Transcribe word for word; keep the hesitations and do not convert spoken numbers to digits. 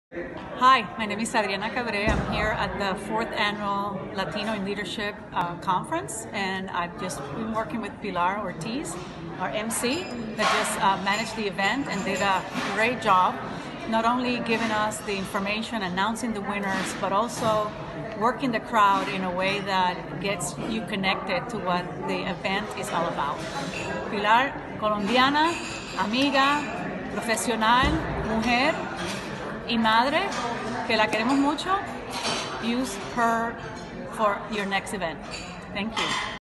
Hi, my name is Adriana Cabré. I'm here at the fourth annual Latino in Leadership uh, conference, and I've just been working with Pilar Ortiz, our M C, that just uh, managed the event and did a great job, not only giving us the information, announcing the winners, but also working the crowd in a way that gets you connected to what the event is all about. Pilar, colombiana, amiga, profesional, mujer y madre, que la queremos mucho. Use her for your next event. Thank you.